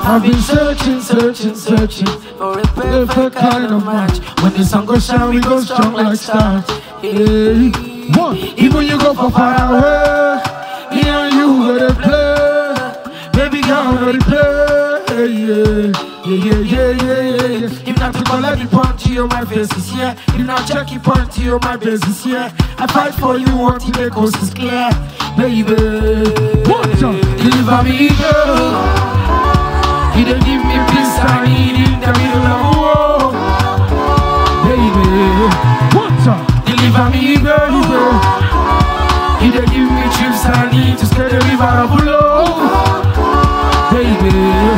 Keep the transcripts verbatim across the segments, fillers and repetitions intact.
I've been searching, searching, searching for a perfect kind of match. When the sun goes shine, we go strong like stars. Hey, one, even you go for far away, me and you go to play. Baby girl, go to play. Yeah. Yeah, yeah, yeah, yeah, yeah. If not to call, let me point to you, my face is here. If not check, you point to you, my face is here. I fight for you until the coast is clear. Baby, deliver me, girl. You don't give me peace, I need in the middle of the war. Baby, deliver me, girl. You don't give me trips, I need to scare the river below. Baby,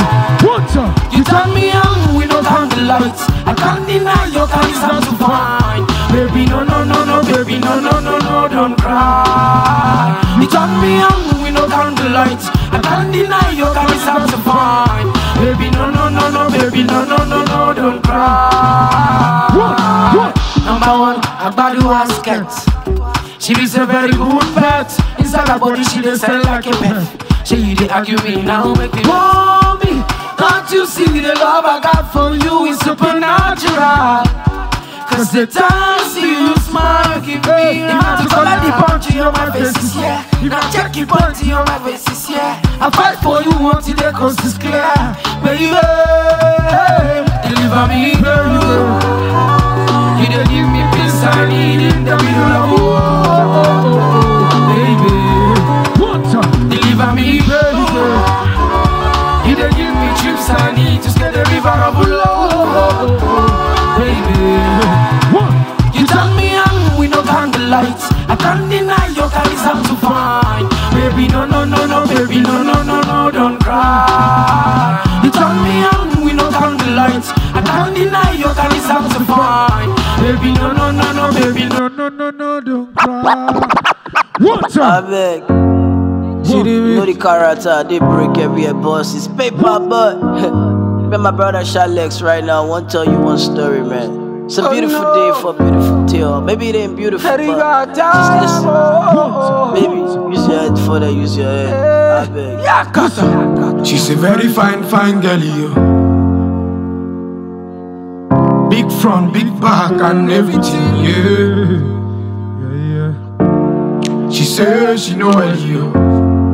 you turn me on, we don't count the lights. I can't deny your kind is not to find. Baby, no, no, no, no, baby, no, no, no, no, don't cry. You turn me on, we don't count the lights. I can't deny your kind is not to find. Baby, no, no, no, no, baby, no, no, no, no, don't cry. Number one, Agbadu Asket. She is a very good pet. Inside her body, she dey sell like a pet. She you dey argue me now, make me want me. Can't you see the love I got for you is supernatural? Cause the time I see you smile, give me a hand to collect the punch in my face is here. You not check the punch in my face is here. I fight for you until the coast is clear. Baby, deliver me, girl. You don't give me peace, I need in the middle of the war. Baby, deliver me, baby. You don't give me trips, I need to scare the river below. Baby, you turn me on, we no count the lights. I can't deny your kind is hard to find. Baby, no, no, no, no, baby, no, no, no, no, don't cry. You turn me on, we no count the lights. I can't deny your kind is hard to find. Baby, no, no, no, no, baby, no, no, no, no, don't cry. What's up? I beg. You know the character, they break every boss. It's paper, but man, my brother challex right now. I want to tell you one story, man. It's a beautiful oh, no. day for a beautiful tale. Maybe it ain't beautiful, but just listen. Baby, use your head for that, use your head. I beg. Yeah, Kata. She's a very fine, fine girl, yo. Big front, big back, and everything, yeah. Yeah, yeah. She says she know her, yo.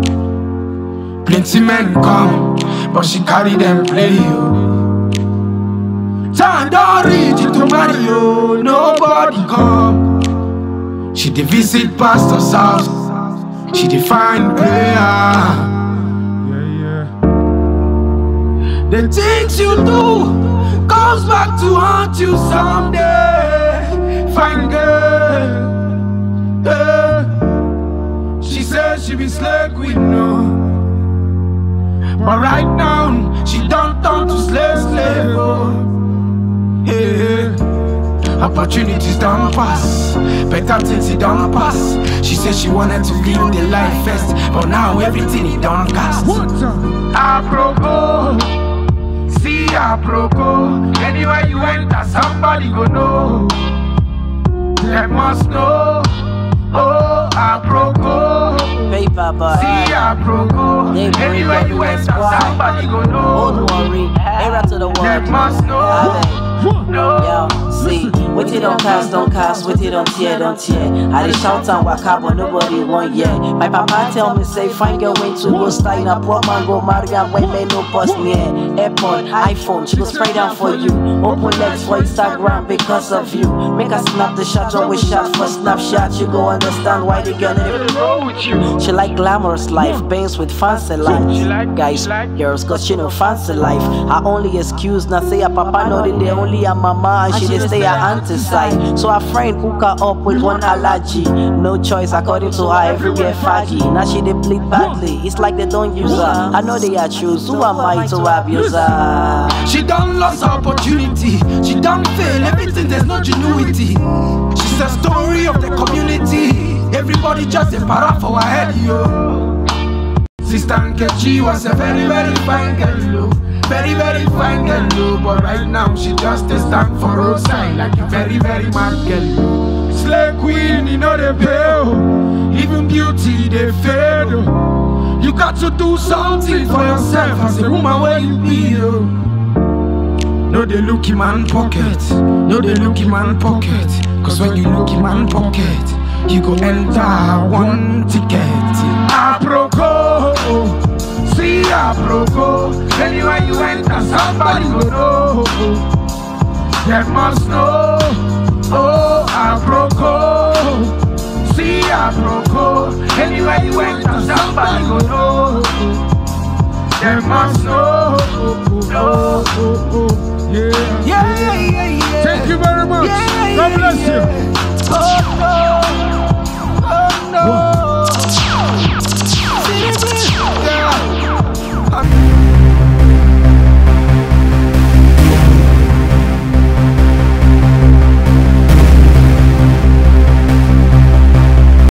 Plenty men come, but she carry them play, yo. Time don't reach you to marry, yo. Nobody come. She dey visit pastor's house. She dey find prayer. Yeah, yeah. The things you do comes back to haunt you someday. Fine girl, yeah. She says she be slave queen, no. But right now, she don't turn to slave, slave, oh. Yeah. Opportunities don't pass, better things it don't pass. She said she wanted to live the life first, but now everything it don't cast. Apropos, see apropos. Anywhere you enter, somebody go know. They must know. Oh, apropos. Paper, but see apropos. Anywhere you enter, somebody go know. Don't worry, era to the world. They must know. No. Yo, see, what you don't cast, don't cast, what you don't tear, don't tear. I dey shout and walk out, but nobody want yet. My papa tell me, say, find your way to go style. Now, poor man go marry and when may no post near. AirPod, iPhone, she go spray down for you. Open legs for Instagram because of you. Make her snap the shot, always shot for snapshot. You go understand why they gonna roll with you. She like glamorous life, bangs with fancy life. Guys, girls, cause she know fancy life. Her only excuse, now say her papa know that they only her mama and she dey stay her auntie side. So her friend hook her up with one allergy. No choice according to her, everywhere faggy. Now she dey bleed badly, it's like they don't use her. I know they are choose, who am I to abuse her? She done lost her opportunity, she done fail, everything there's no genuity. She's a story of the community, everybody just a para for her head, yo. Sister Nkechi was a very very fine girl, yo. Very, very fine girl, yo. But right now she just a stand for roadside like a very, very mad girl, yo. Slay queen, you know they pay, even beauty they fail. You got to do something for yourself cause the woman where you be, yo. No, they look in man pocket. No, they look in man pocket. Cause when you look in man pocket, you go enter one ticket. Aproko, see aproko. Anywhere you enter, somebody will know. They must know. Oh, aproko, see aproko. Anywhere you enter, somebody will know. They must know. Oh, oh, oh. Yeah, Yeah, yeah, yeah, yeah. Thank you very much. Yeah, God bless yeah. you. Oh.